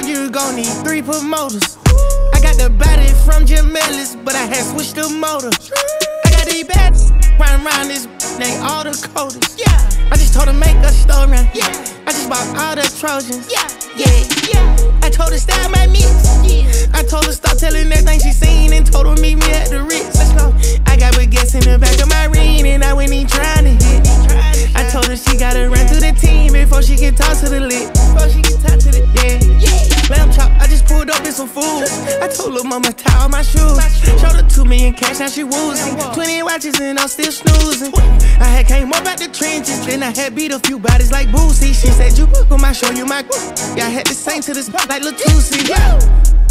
you gon' need 3 promoters. I got the body from Jim Ellis, but I had switched the motor. I got these bad riding around this, they all the coders. Yeah, I just told her make a story. Yeah, I just bought all the Trojans. Yeah. I told her style my mix. I told her stop telling everything she seen and told her meet me at the Ritz. Let's go. I got baguettes in the back of my ring and I went in trying to hit. I told her she gotta run through the team before she can talk to the lit. Lamb chop, I just pulled up in some food. I told her mama tie all my shoes. Showed her 2 million cash, now she woozing. 20 watches and I'm still snoozing. I had came up out the trenches, then I had beat a few bodies like Boosie. She said you book on my show, you my yeah, I had to sing to this like Lil Tusi. Yeah,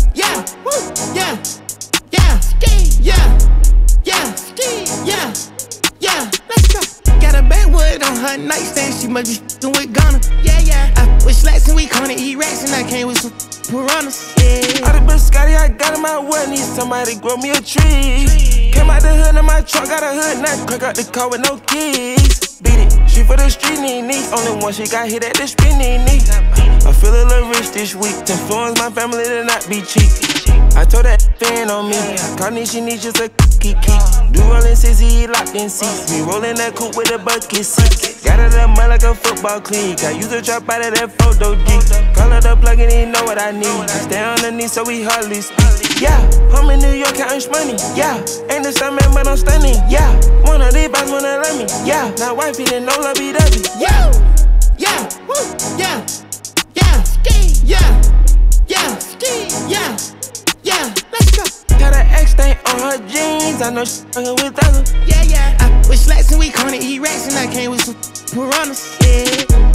let's go. Got a backwood on her nightstand, she must be f***ing with Ghana. I with slacks and we gonna eat rats and I came with some piranhas. All the biscotti I got in my wood, need somebody grow me a tree. Came out the hood in my truck, got a hood nut, crack out the car with no keys. Beat it, she for the street, nee. Only one she got hit at the street, nee. I feel a little rich this week, to influence my family to not be cheap. I told that fan on me, call me, she needs just a kiki. Do rollin' 60, locked in seats. Me rollin' that coupe with a bucket seat. Got it up mud like a football cleat. I use a trap out of that photo geek. Call her the plug and he know what I need. Stay on the knee so we hardly speak. Yeah, I'm in New York counting money. Yeah, ain't the same man but I'm stunning. Yeah, one of these boys wanna love me. Yeah, now wifey didn't know love be dubby. Yeah, let's go. Got an X stain on her jeans, I know she fucking with others. I with slacks and we gonna eat rats and I came with some piranhas.